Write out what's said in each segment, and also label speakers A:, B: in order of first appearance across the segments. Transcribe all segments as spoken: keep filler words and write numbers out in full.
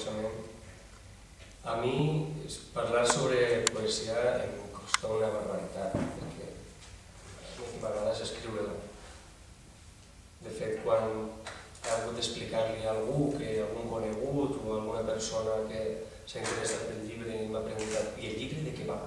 A: esforçament. A mi parlar sobre poesia em costa una barbaritat, perquè m'agrada escriure-la. De fet, quan he hagut d'explicar-li a algú, que algun conegut o alguna persona que s'ha interessat pel llibre i m'ha preguntat «I el llibre de què va?»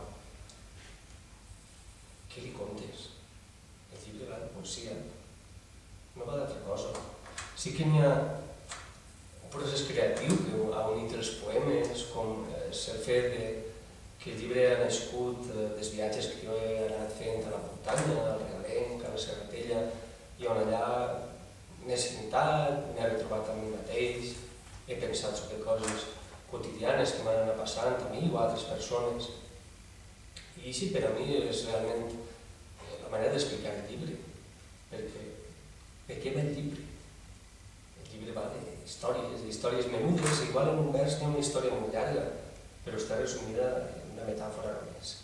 A: Què li contes? El llibre va de poesia, no va d'altra cosa. Sí que n'hi ha un procés creatiu que ha unit els poemes, com el fet que el llibre ha nascut dels viatges que jo he anat fent a la muntanya, al Regalenc, a la Serratella, i on allà m'he sentat, m'he retrobat amb mi mateix, he pensat sobre coses quotidianes que m'han anat passant a mi o a altres persones. I sí, per a mi és realment la manera d'explicar el llibre, perquè de què va el llibre? El llibre va d'històries, d'històries menudes, igual en un vers té una història molt llarga, però està resumida en una metàfora només.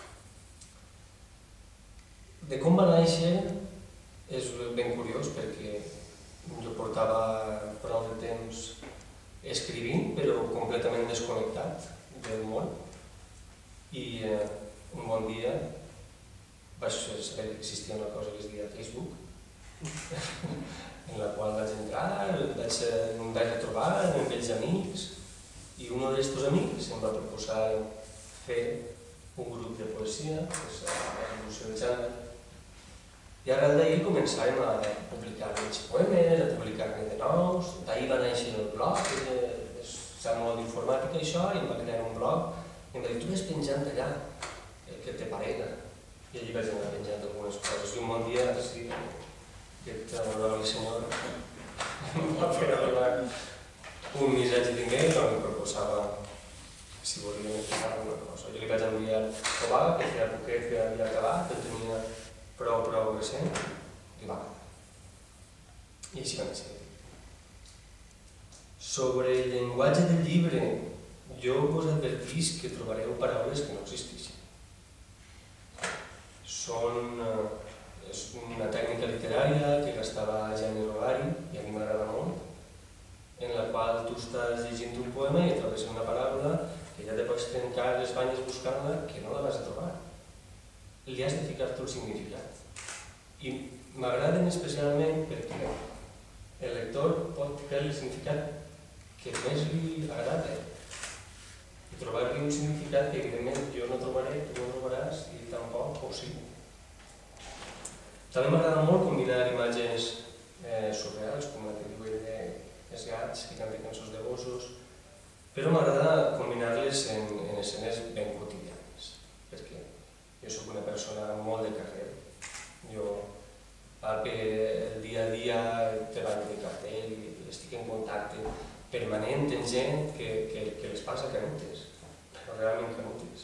A: De com va néixer és ben curiós, perquè jo portava prou de temps escrivint, però completament desconnectat del món, i un bon dia vaig saber que existia una cosa que es deia Facebook, en la qual vaig entrar, em vaig retrobar amb vells amics, i un d'aquests amics em va proposar fer un grup de poesia, que és la Revolució de Gènere, i arrel d'ahir començàvem a publicar menys poemes, a publicar-ne de nous. D'ahir va néixer el blog, que sap molt d'informàtica i això, i em va crear un blog, i em va dir, tu ves penjant allà, que te parega. I allí vaig anar penjant algunes coses, i un bon dia, sí, aquest honorable senyor em va fer arribar un missatge d'email on em proposava si volíem explicar alguna cosa. Jo li vaig enviar o va, que feia poquet que havia acabat, que tenia prou, prou recent, i va. I així va néixer. Sobre el llenguatge del llibre, jo vos advertís que trobareu paraules que no existeixen. Són... és una tècnica literària que gastava Gianni Rodari, i a mi m'agrada molt, en la qual tu estàs llegint un poema i et trobes una paraula que ja te pots trencar les banyes buscant-la, que no la vas a trobar. Li has de ficar tu el significat. I m'agraden especialment perquè el lector pot fer el significat que més li agrada i trobar-li un significat que evidentment jo no trobaré, tu no trobaràs i tampoc possible. També m'agrada molt combinar imatges surreals, com la que diuen els gats que canten cançons de gossos, però m'agrada combinar-les en escenes ben quotidianes, perquè jo soc una persona molt de carrer. Jo, el dia a dia, treball de cartell, estic en contacte permanent amb gent que les passa canutes, però realment canutes.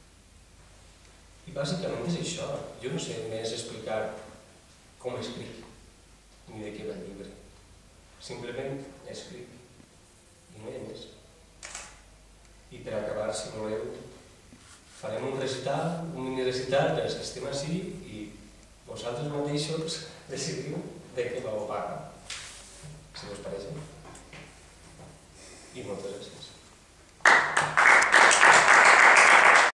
A: I bàsicament és això. Jo no sé més explicar com escric, ni de què va el llibre. Simplement escric, i no hi ha més. I per acabar, si voleu, farem un recital, un mini recital per als que estem així i vosaltres mateixos decidiu de què va o paga, si us pareix. I moltes gràcies.